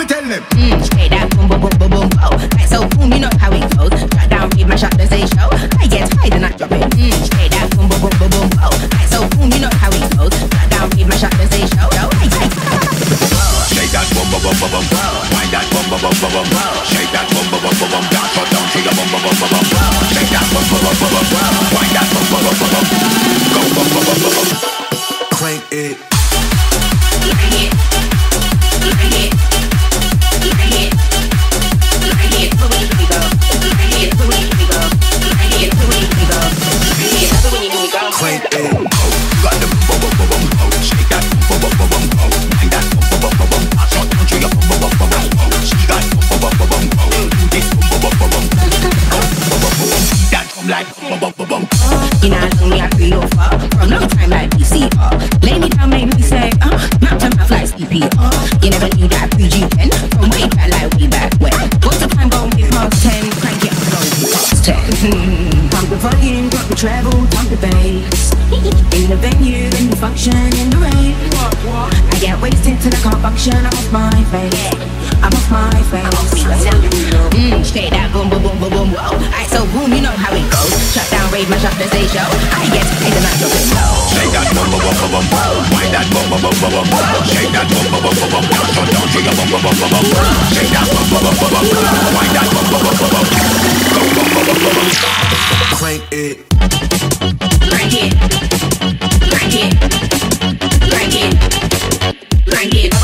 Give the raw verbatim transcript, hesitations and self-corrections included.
me tell them. Mm, straight that boom boom boom boom boom oh. Like so boom, you know how it goes. Shut down, read my shot, say show. I get high then I drop it. Mm, straight that boom boom boom boom boom oh. Like so boom, you know how it goes. Shut down, read my shot, say show. Shake that bum bum bum bum bum. Wind that bum bum bum bum bum. Shake that bum bum bum bum bum. Dance for down to your bum bum bum bum bum. Shake that bum bum bum bum bum. Wind that bum bum bum bum. Go bum bum bum bum. Crank it. Crank it. Crank it. Crank it. Crank it. When we go. Crank it. When we go. Crank it. When we go. Crank it. When we go. Crank it. Got the bum bum bum bum bum. Shake that bum bum bum bum bum. Wind that bum bum bum bum. Dance for down to your bum bum bum bum bum. She got bum bum bum bum bum. Do this bum bum bum bum bum. Bum bum bum bum. That drum like bum bum bum bum. You know how long me I feel off uh, from long time like P C R. Lay me down, make me say uh, mouth to mouth like C P R. You never knew that pre G ten from way back like way back when. What's the time going be past ten? Crank it up, go past ten. Pump the volume, drop the treble, pump the bass. In the venue, in the function, in the rain. I get wasted till I can't function. I'm off my face. I'm off my face. Mm, straight that boom boom boom boom boom whoa. I so boom, you know how it goes. Shut down, rave my shot, the say show. I get paid and I drop it low. Shake that bum bum bum bum bum. Wind that bum bum bum bum bum. Shake that bum bum bum bum bum. Dance for down to your bum bum bum bum bum. Shake that bum bum bum bum bum. Wind that bum bum bum bum bum. Go bum bum bum bum bum. Crank it. Crank it. Crank it. Crank it. Crank it.